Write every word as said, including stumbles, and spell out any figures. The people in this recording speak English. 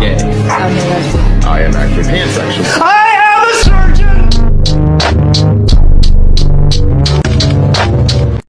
gay. I'm a lesbian. I am actually pansexual. Ah!